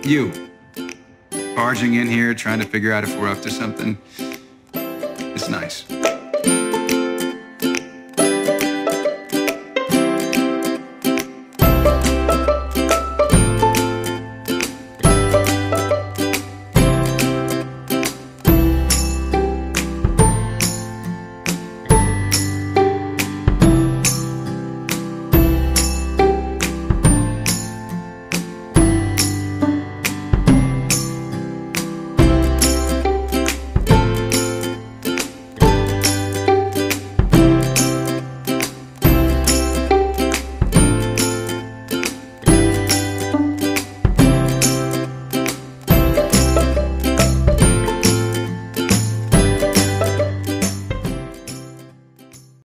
You, barging in here, trying to figure out if we're up to something. It's nice.